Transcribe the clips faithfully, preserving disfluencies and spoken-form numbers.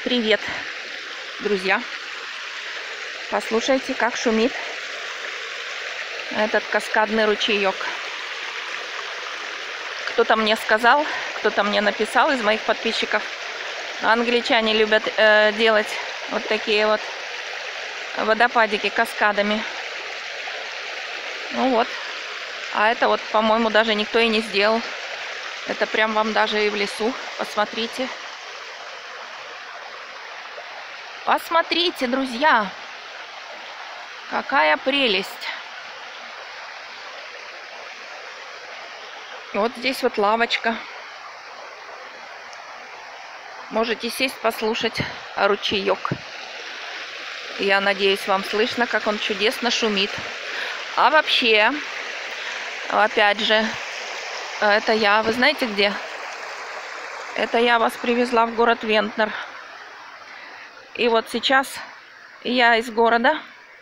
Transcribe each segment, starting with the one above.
Привет, друзья! Послушайте, как шумит этот каскадный ручеек. Кто-то мне сказал, кто-то мне написал из моих подписчиков. Англичане любят э, делать вот такие вот водопадики каскадами. Ну вот. А это вот, по-моему, даже никто и не сделал. Это прям вам даже и в лесу. Посмотрите. Посмотрите, друзья, какая прелесть. Вот здесь вот лавочка. Можете сесть, послушать ручеек. Я надеюсь, вам слышно, как он чудесно шумит. А вообще, опять же, это я, вы знаете где? Это я вас привезла в город Вентнер. И вот сейчас я из города,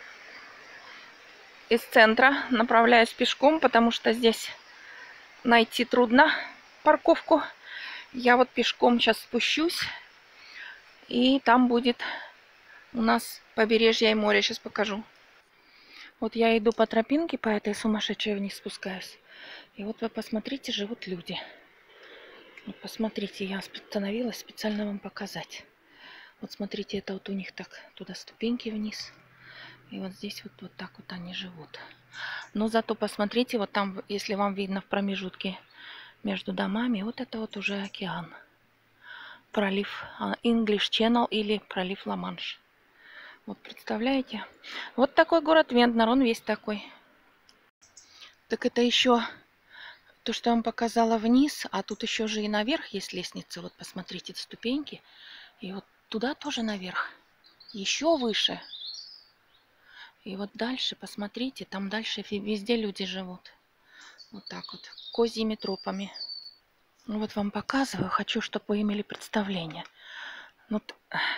из центра, направляюсь пешком, потому что здесь найти трудно парковку. Я вот пешком сейчас спущусь, и там будет у нас побережье и море. Сейчас покажу. Вот я иду по тропинке, по этой сумасшедшей вниз спускаюсь. И вот вы посмотрите, живут люди. Вот посмотрите, я остановилась специально вам показать. Вот смотрите, это вот у них так, туда ступеньки вниз. И вот здесь вот, вот так вот они живут. Но зато посмотрите, вот там, если вам видно в промежутке между домами, вот это вот уже океан. Пролив English Channel или пролив Ла-Манш. Вот представляете? Вот такой город Вентнер, он весь такой. Так это еще то, что я вам показала вниз, а тут еще же и наверх есть лестница. Вот посмотрите, ступеньки. И вот туда тоже наверх. Еще выше. И вот дальше, посмотрите, там дальше везде люди живут. Вот так вот, козьими тропами. Ну вот вам показываю, хочу, чтобы вы имели представление. Вот.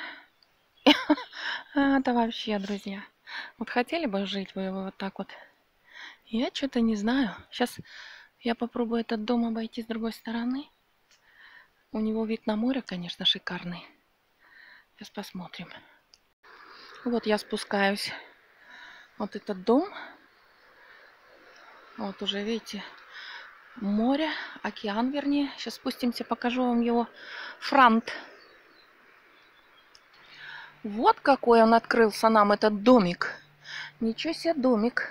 Это вообще, друзья. Вот хотели бы жить вы вот так вот? Я что-то не знаю. Сейчас я попробую этот дом обойти с другой стороны. У него вид на море, конечно, шикарный. Сейчас посмотрим. Вот я спускаюсь. Вот этот дом. Вот уже, видите, море, океан, вернее. Сейчас спустимся, покажу вам его фронт. Вот какой он открылся нам, этот домик. Ничего себе домик.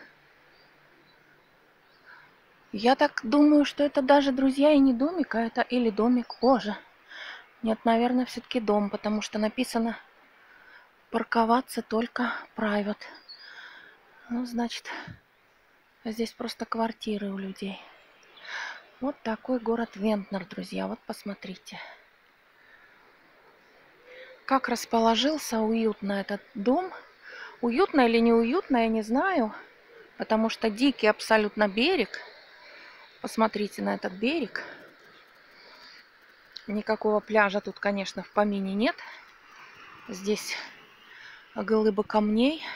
Я так думаю, что это даже, друзья, и не домик, а это или домик. Боже. Нет, наверное, все-таки дом, потому что написано парковаться только private. Ну, значит, здесь просто квартиры у людей. Вот такой город Вентнер, друзья. Вот посмотрите. Как расположился уютно этот дом. Уютно или не уютно, я не знаю. Потому что дикий абсолютно берег. Посмотрите на этот берег. Никакого пляжа тут, конечно, в помине нет. Здесь глыбы камней.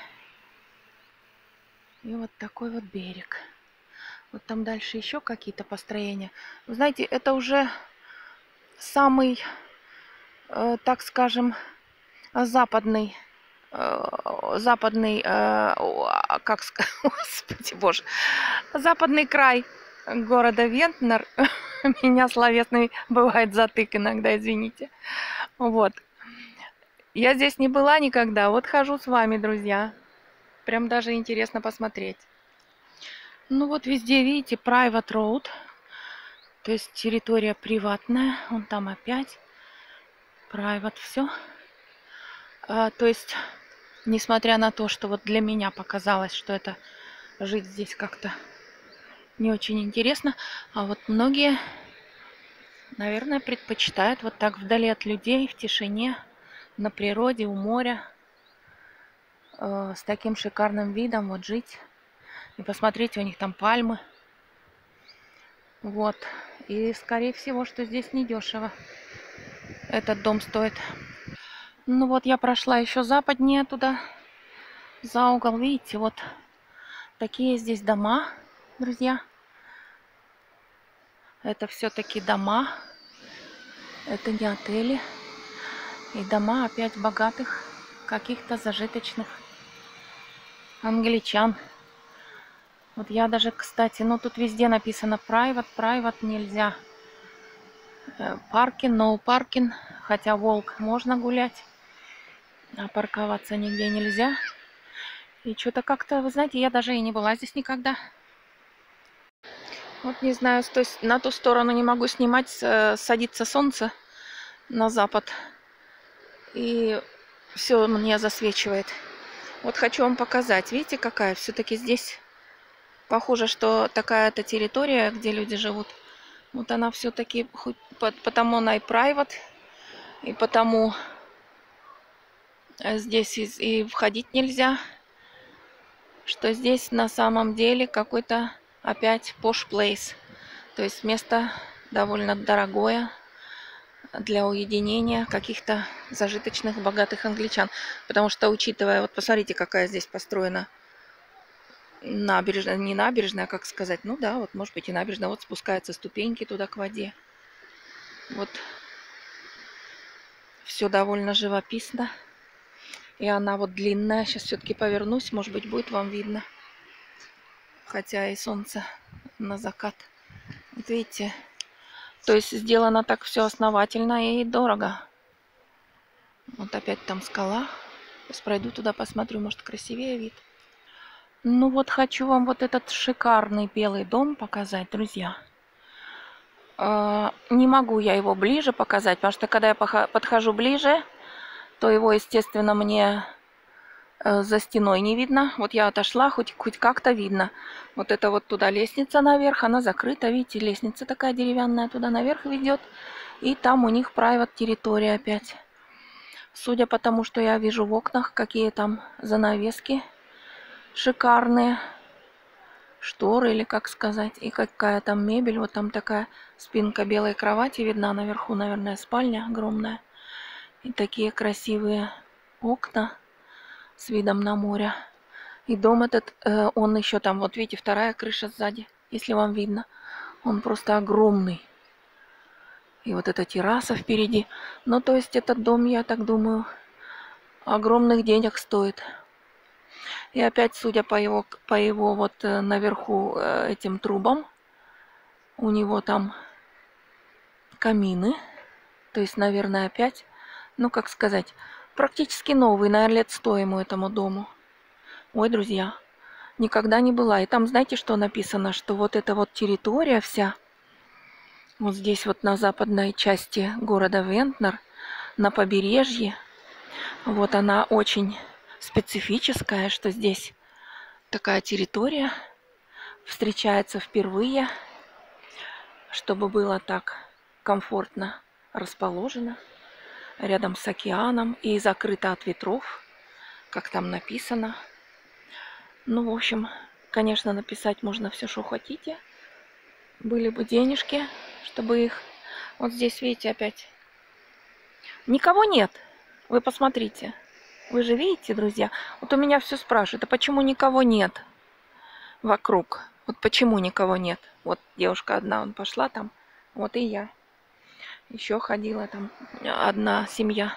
И вот такой вот берег. Вот там дальше еще какие-то построения. Вы знаете, это уже самый, э, так скажем, западный, э, западный, э, как сказать, господи боже, западный край города Вентнер. Меня словесный бывает затык иногда, извините. Вот. Я здесь не была никогда. Вот хожу с вами, друзья. Прям даже интересно посмотреть. Ну вот везде, видите, private road. То есть территория приватная. Вон там опять private все. А, то есть, несмотря на то, что вот для меня показалось, что это жить здесь как-то не очень интересно, а вот многие, наверное, предпочитают вот так вдали от людей, в тишине, на природе, у моря, э, с таким шикарным видом вот жить. И посмотрите, у них там пальмы. Вот. И скорее всего, что здесь недешево этот дом стоит. Ну вот я прошла еще западнее туда, за угол. Видите, вот такие здесь дома, друзья. Это все-таки дома. Это не отели. И дома опять богатых, каких-то зажиточных англичан. Вот я даже, кстати, ну тут везде написано private, private нельзя. Паркинг, no паркинг, хотя волк можно гулять, а парковаться нигде нельзя. И что-то как-то, вы знаете, я даже и не была здесь никогда. Вот не знаю, то есть на ту сторону не могу снимать, садится солнце на запад. И все мне засвечивает. Вот хочу вам показать. Видите, какая все-таки здесь похоже, что такая-то территория, где люди живут. Вот она все-таки, потому она и private, и потому здесь и, и входить нельзя, что здесь на самом деле какой-то опять posh place. То есть место довольно дорогое для уединения каких-то зажиточных, богатых англичан. Потому что, учитывая, вот посмотрите, какая здесь построена набережная, не набережная, а как сказать, ну да, вот может быть и набережная, вот спускаются ступеньки туда к воде. Вот все довольно живописно. И она вот длинная. Сейчас все-таки повернусь, может быть, будет вам видно. Хотя и солнце на закат. Вот видите, то есть сделано так все основательно и дорого. Вот опять там скала. Сейчас пройду туда, посмотрю, может красивее вид. Ну вот хочу вам вот этот шикарный белый дом показать, друзья. Не могу я его ближе показать, потому что когда я подхожу ближе, то его, естественно, мне за стеной не видно. Вот я отошла, хоть, хоть как-то видно. Вот это вот туда лестница наверх, она закрыта, видите, лестница такая деревянная туда наверх ведет. И там у них private территория опять. Судя по тому, что я вижу в окнах, какие там занавески шикарные. Шторы или как сказать. И какая там мебель. Вот там такая спинка белой кровати видна. Наверху, наверное, спальня огромная. И такие красивые окна с видом на море. И дом этот, э, он еще там, вот видите, вторая крыша сзади, если вам видно. Он просто огромный. И вот эта терраса впереди. Ну, то есть этот дом, я так думаю, огромных денег стоит. И опять, судя по его, по его вот наверху э, этим трубам, у него там камины. То есть, наверное, опять, ну, как сказать, практически новый, наверное, лет сто ему этому дому. Ой, друзья, никогда не была. И там, знаете, что написано? Что вот эта вот территория вся, вот здесь вот на западной части города Вентнер, на побережье, вот она очень специфическая, что здесь такая территория встречается впервые, чтобы было так комфортно расположено рядом с океаном и закрыто от ветров, как там написано. Ну, в общем, конечно, написать можно все, что хотите. Были бы денежки, чтобы их... Вот здесь, видите, опять никого нет. Вы посмотрите. Вы же видите, друзья? Вот у меня все спрашивают, а почему никого нет вокруг? Вот почему никого нет? Вот девушка одна, он пошла там. Вот и я. Еще ходила там одна семья.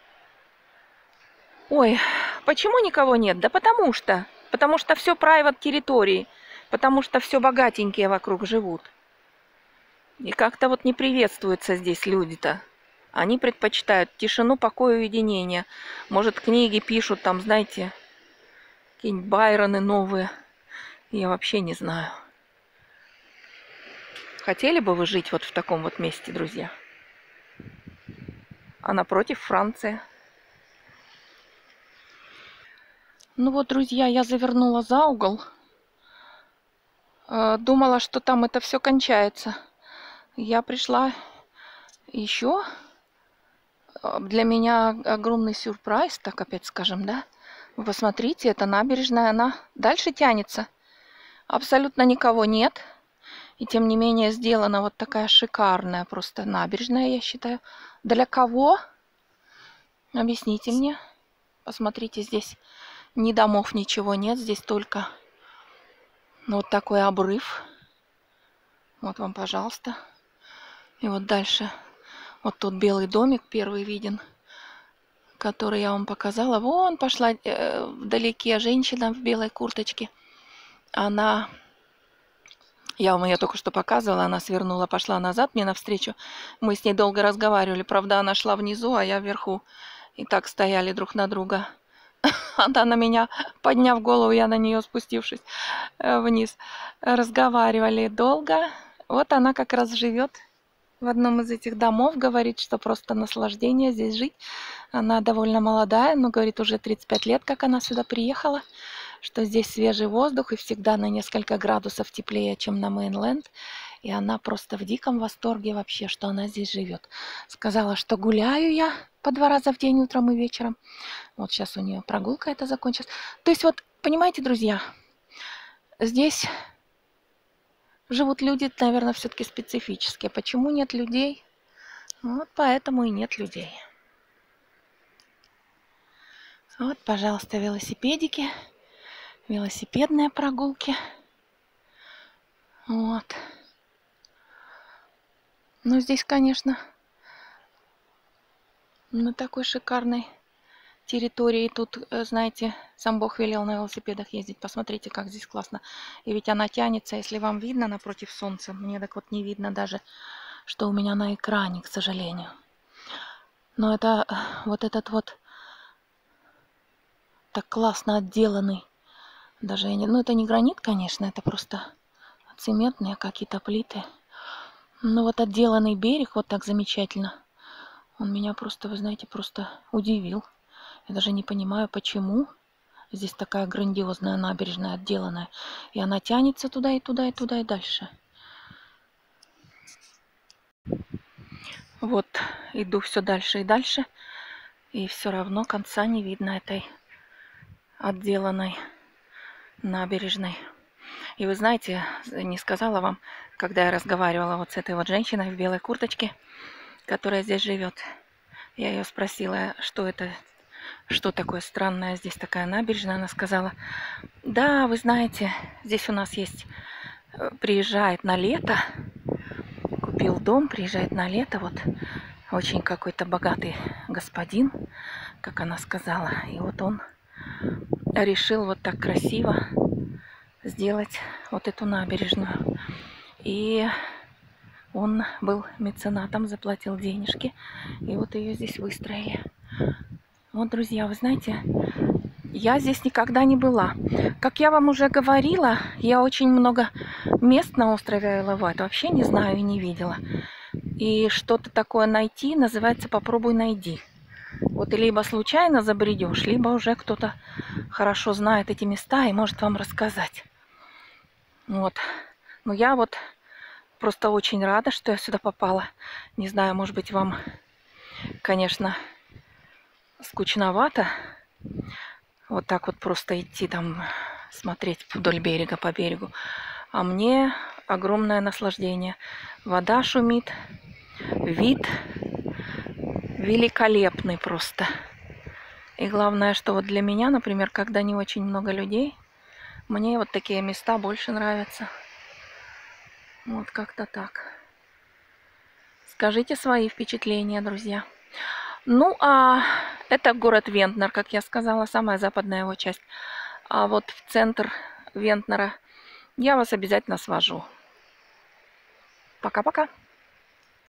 Ой, почему никого нет? Да потому что. Потому что все private территории. Потому что все богатенькие вокруг живут. И как-то вот не приветствуются здесь люди-то. Они предпочитают тишину, покой и уединение. Может, книги пишут там, знаете, какие-нибудь Байроны новые. Я вообще не знаю. Хотели бы вы жить вот в таком вот месте, друзья? А напротив Франция. Ну вот, друзья, я завернула за угол. Думала, что там это все кончается. Я пришла еще. Для меня огромный сюрприз, так опять скажем, да? Вы посмотрите, эта набережная, она дальше тянется. Абсолютно никого нет. И тем не менее сделана вот такая шикарная просто набережная, я считаю. Для кого? Объясните мне. Посмотрите, здесь ни домов, ничего нет. Здесь только вот такой обрыв. Вот вам, пожалуйста. И вот дальше. Вот тут белый домик первый виден. который я вам показала. Вон пошла э, вдалеке женщина в белой курточке. Она, я вам ее только что показывала, она свернула, пошла назад мне навстречу. Мы с ней долго разговаривали. Правда, она шла внизу, а я вверху. И так стояли друг на друга. Она на меня, подняв голову, я на нее спустившись э, вниз. Разговаривали долго. Вот она как раз живет в одном из этих домов, говорит, что просто наслаждение здесь жить. Она довольно молодая, но говорит, уже тридцать пять лет, как она сюда приехала, что здесь свежий воздух и всегда на несколько градусов теплее, чем на мейнленд. И она просто в диком восторге вообще, что она здесь живет. Сказала, что гуляю я по два раза в день, утром и вечером. Вот сейчас у нее прогулка это закончилась. То есть вот, понимаете, друзья, здесь живут люди, наверное, все-таки специфические. Почему нет людей? Вот поэтому и нет людей. Вот, пожалуйста, велосипедики, велосипедные прогулки. Вот. Ну, здесь, конечно, на такой шикарной территории. Тут, знаете, сам Бог велел на велосипедах ездить. Посмотрите, как здесь классно. И ведь она тянется, если вам видно напротив солнца. Мне так вот не видно даже, что у меня на экране, к сожалению. Но это вот этот вот так классно отделанный. Даже, ну, это не гранит, конечно, это просто цементные какие-то плиты. Но вот отделанный берег вот так замечательно. Он меня просто, вы знаете, просто удивил. Я даже не понимаю, почему здесь такая грандиозная набережная отделанная. И она тянется туда и туда и туда и дальше. Вот иду все дальше и дальше. И все равно конца не видно этой отделанной набережной. И вы знаете, не сказала вам, когда я разговаривала вот с этой вот женщиной в белой курточке, которая здесь живет. Я ее спросила, что это, что такое странное здесь такая набережная. Она сказала, да, вы знаете, здесь у нас есть, приезжает на лето, купил дом, приезжает на лето, вот очень какой-то богатый господин, как она сказала. И вот он решил вот так красиво сделать вот эту набережную. И он был меценатом, заплатил денежки, и вот ее здесь выстроили. Вот, друзья, вы знаете, я здесь никогда не была. Как я вам уже говорила, я очень много мест на острове Айл оф Вайт вообще не знаю и не видела. И что-то такое найти называется «попробуй найди». Вот и либо случайно забредешь, либо уже кто-то хорошо знает эти места и может вам рассказать. Вот. Но я вот просто очень рада, что я сюда попала. Не знаю, может быть, вам, конечно, скучновато вот так вот просто идти там, смотреть вдоль берега, по берегу. А мне огромное наслаждение. Вода шумит, вид великолепный просто. И главное, что вот для меня, например, когда не очень много людей, мне вот такие места больше нравятся. Вот как-то так. Скажите свои впечатления, друзья. Ну, а это город Вентнер, как я сказала, самая западная его часть. А вот в центр Вентнера я вас обязательно свожу. Пока-пока.